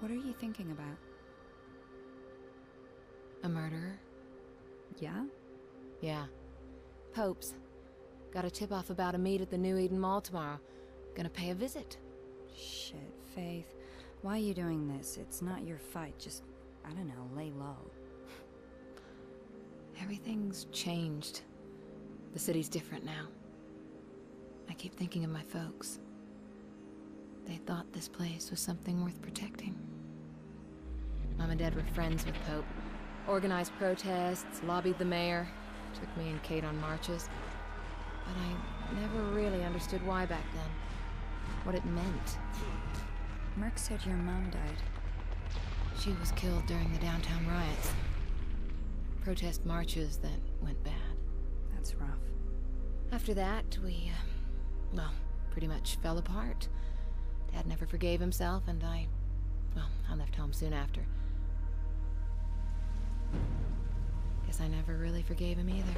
What are you thinking about? A murderer? Yeah? Yeah. Pope's. Got a tip-off about a meet at the New Eden Mall tomorrow. Gonna pay a visit. Shit, Faith. Why are you doing this? It's not your fight. Just, I don't know, lay low. Everything's changed. The city's different now. I keep thinking of my folks. They thought this place was something worth protecting. Mom and Dad were friends with Pope. Organized protests, lobbied the mayor, took me and Kate on marches. But I never really understood why back then. What it meant. Merc said your mom died. She was killed during the downtown riots. Protest marches that went bad. That's rough. After that, we, well, pretty much fell apart. Dad never forgave himself, and I left home soon after. Guess I never really forgave him either.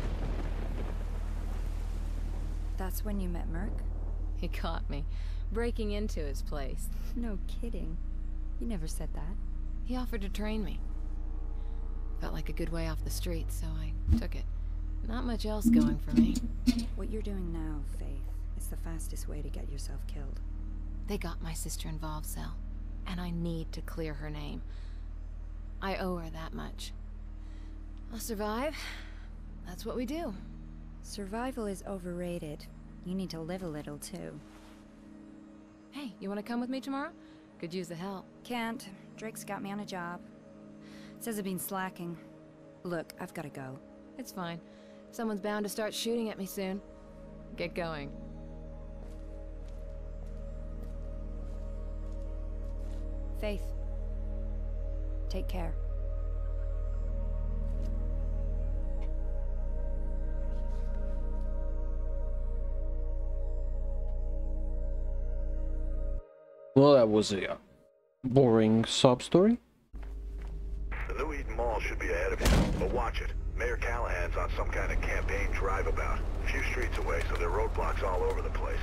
That's when you met Merc? He caught me, breaking into his place. No kidding. You never said that. He offered to train me. Felt like a good way off the street, so I took it. Not much else going for me. What you're doing now, Faith, is the fastest way to get yourself killed. They got my sister involved, Sel. And I need to clear her name. I owe her that much. I'll survive. That's what we do. Survival is overrated. You need to live a little, too. Hey, you want to come with me tomorrow? Could use the help. Can't. Drake's got me on a job. Says I've been slacking. Look, I've gotta go. It's fine. Someone's bound to start shooting at me soon. Get going. Faith. Take care. Well, that was a boring sob story. The New Eden Mall should be ahead of you, but watch it. Mayor Callahan's on some kind of campaign drive-about. A few streets away, so there are roadblocks all over the place.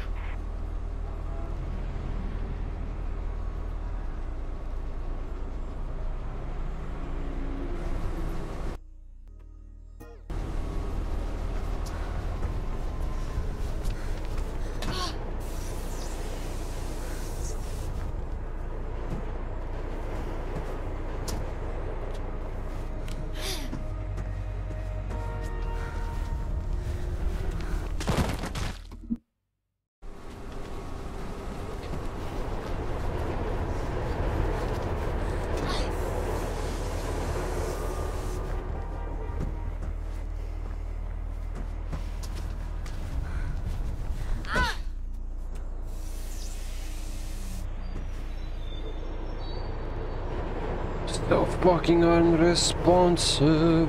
So fucking unresponsive.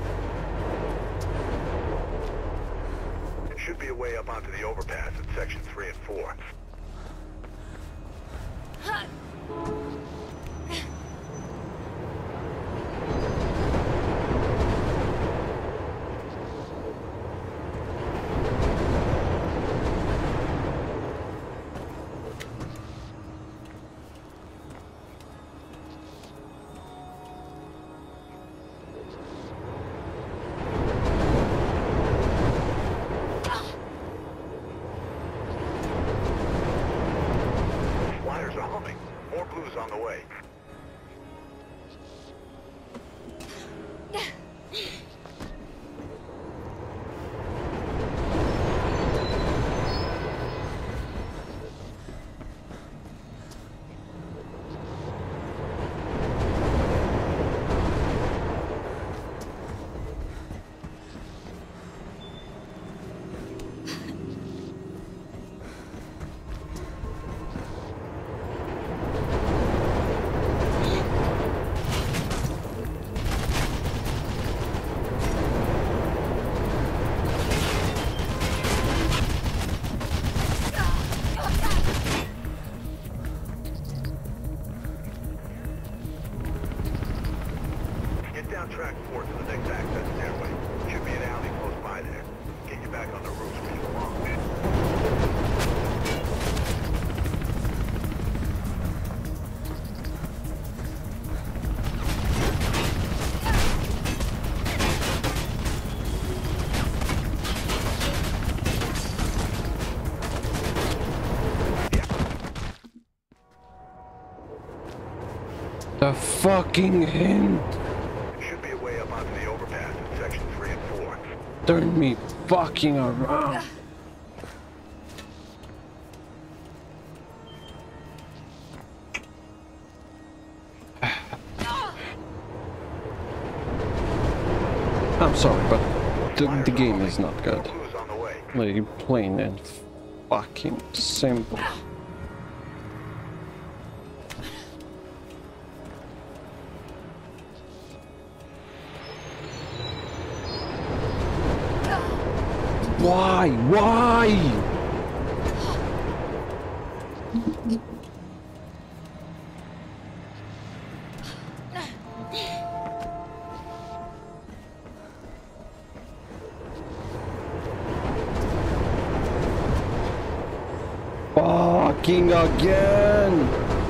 It should be a way up onto the overpass in section 3 and 4. Flyers are humming. More blues on the way. Get down track 4 to the next access stairway. Should be an alley close by there. Get you back on the roofs where you belong. a fucking hint. Should be a way up onto the overpass in section 3 and 4. Turn me fucking around. I'm sorry, but the game is not good. Clues on the way. Like, plain and fucking simple. Why? Why? Fucking again!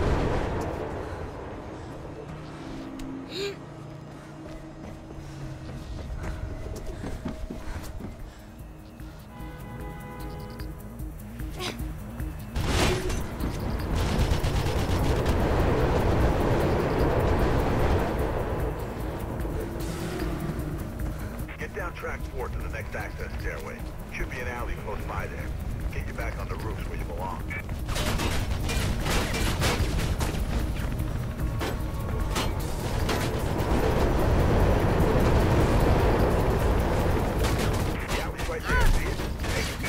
Get down track 4 to the next access stairway. Should be an alley close by there. Get you back on the roofs where you belong. The alley's right there, see it? Take it.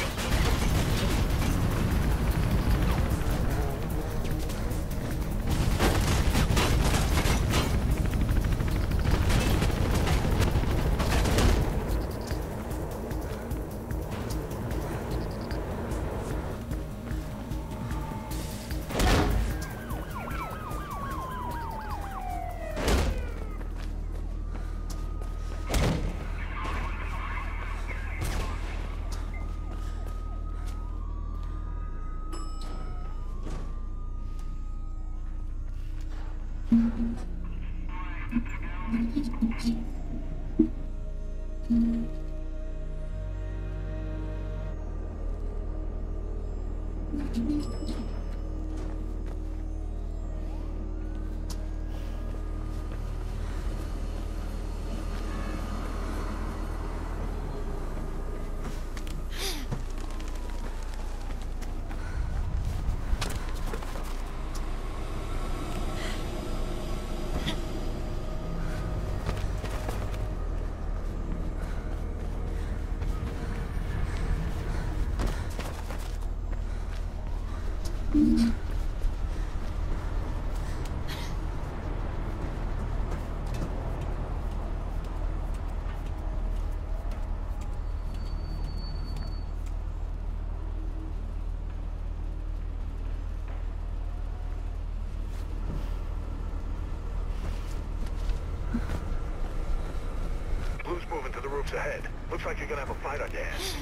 Blue's moving to the roofs ahead. Looks like you're gonna have a fight on your hands.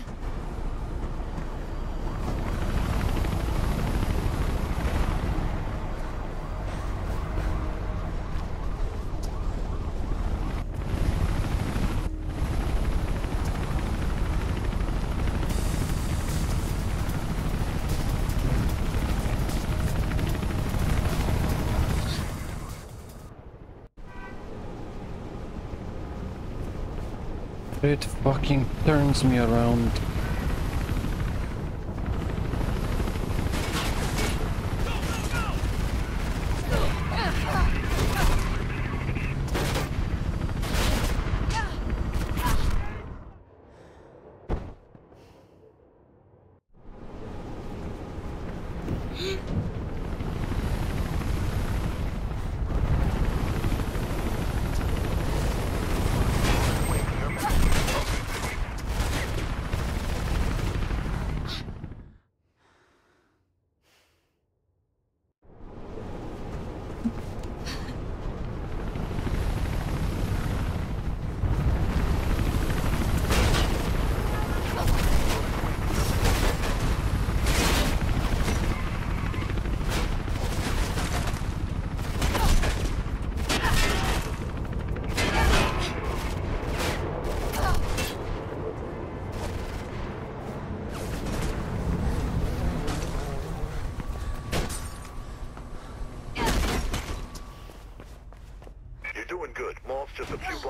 It fucking turns me around.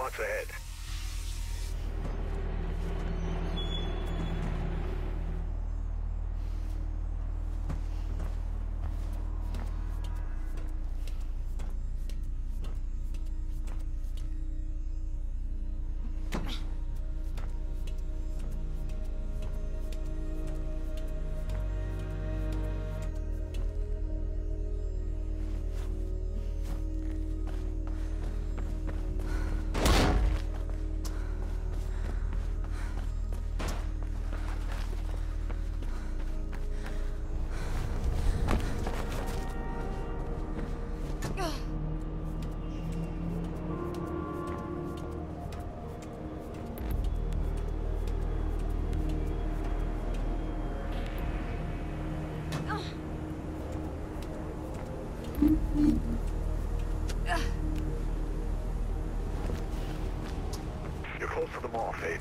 roadblocks ahead. You're close to the mall, Faith.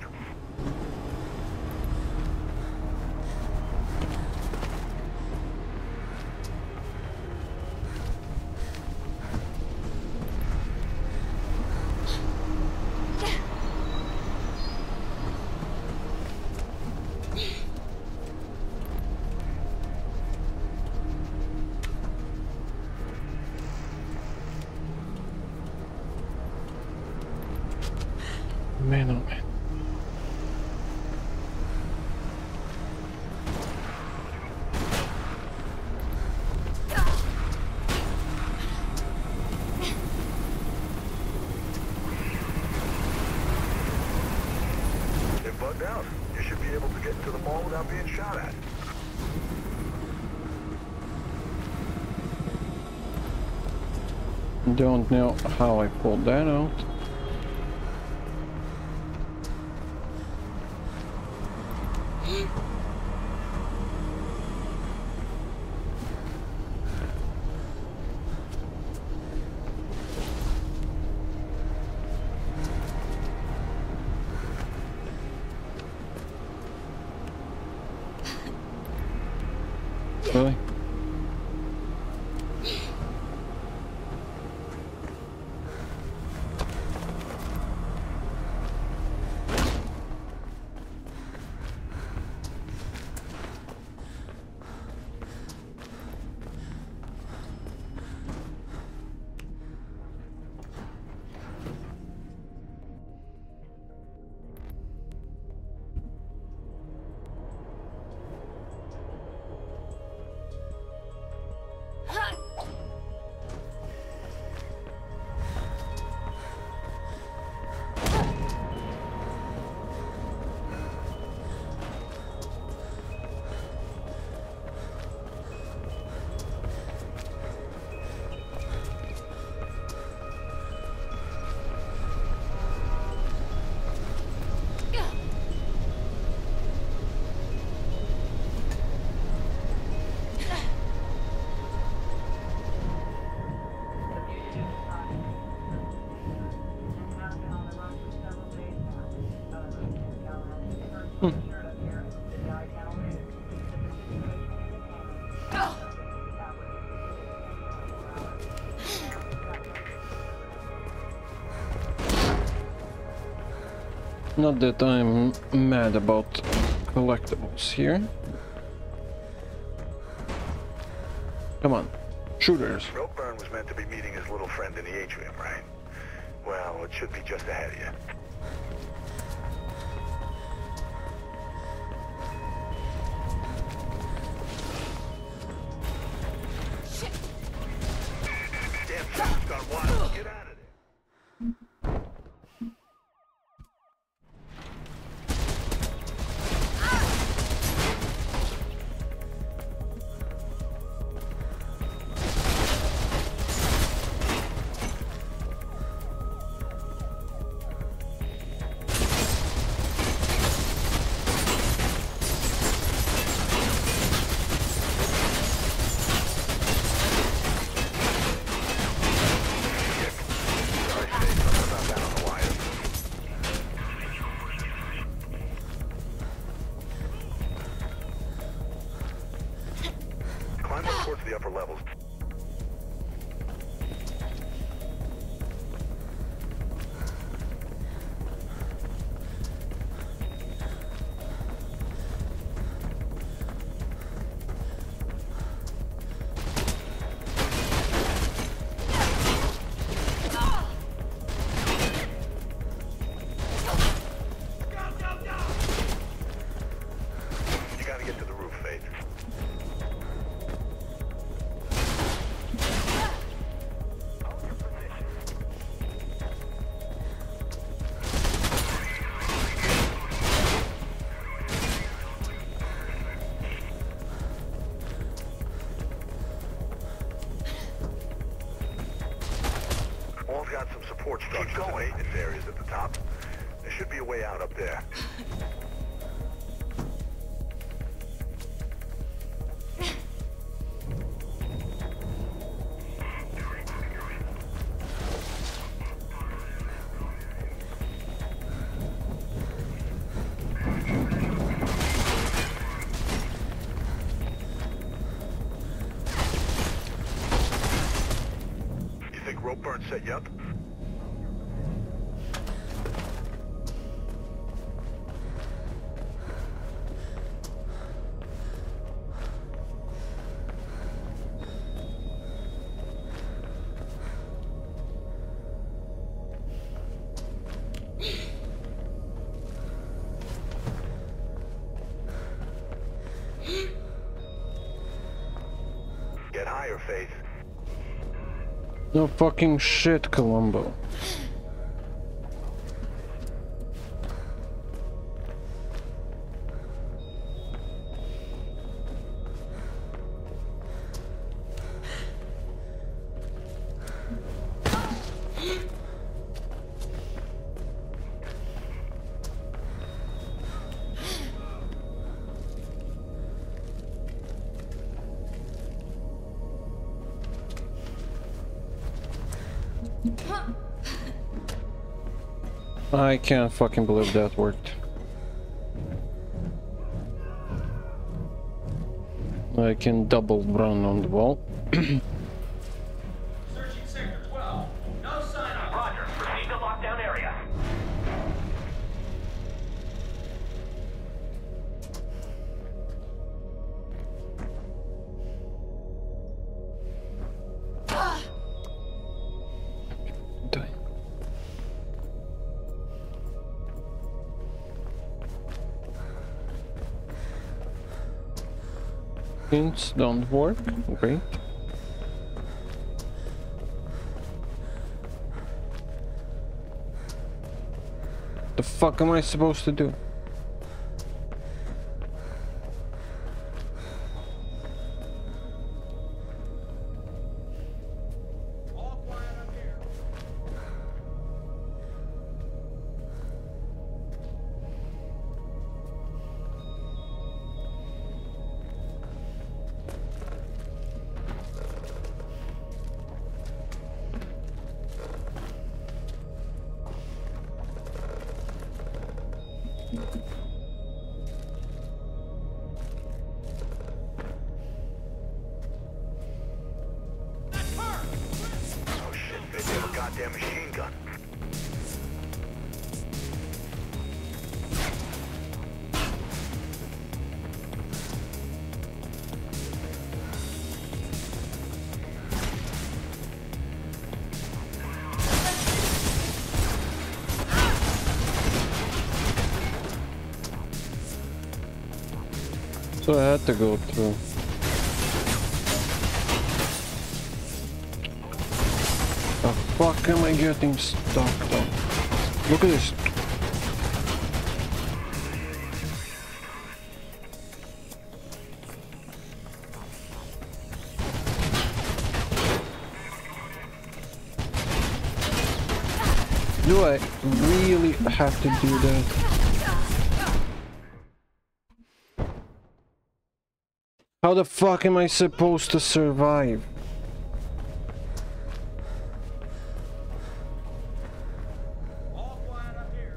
Man, oh man. They're bugged out. You should be able to get into the mall without being shot at. Don't know how I pulled that out. Really? Not that I'm mad about collectibles here. Come on, shooters. Ropeburn was meant to be meeting his little friend in the atrium, right? Well, it should be just ahead of you. Shit. Damn shit's gone wild. Get out of there. Climb up towards the upper levels. support structures and maintenance areas at the top. There should be a way out up there. Rope burn set you up? Get higher, Faith. No fucking shit, Columbo. I can't fucking believe that worked. I can double run on the wall. Searching Sector 12. No sign of Roger. Proceed to lockdown area. Die. Hints don't work. Great. The fuck am I supposed to do? All quiet up here. Oh shit, Faith, they have a goddamn machine gun. So I had to go through. The fuck am I getting stuck though? Look at this. Do I really have to do that? How the fuck am I supposed to survive? All quiet up here.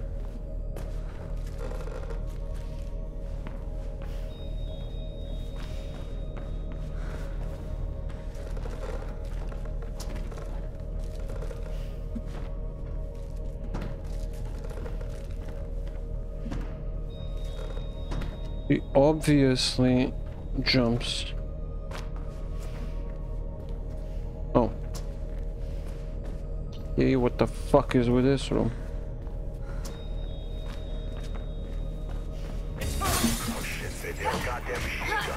He obviously jumps. Oh. Yeah, what the fuck is with this room? Oh shit, Faith, they have a goddamn machine gun.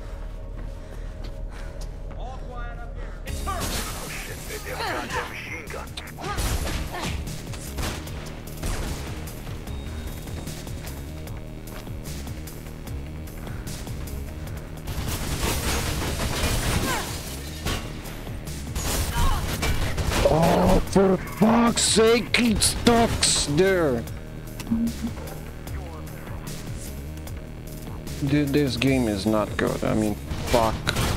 All quiet up here. It's her. Oh shit, Faith, they have a goddamn machine gun. For fuck's sake, it stucks there. This game is not good. I mean, fuck.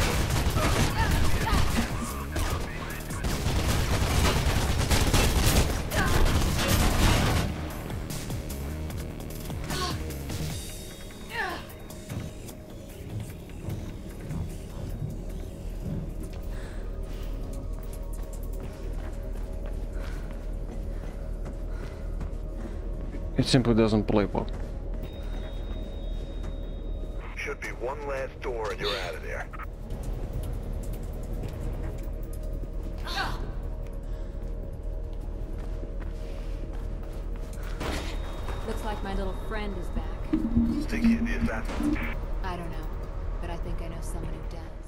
It simply doesn't play well. Should be one last door and you're out of there. Looks like my little friend is back. Think he's the assassin? I don't know, but I think I know someone who does.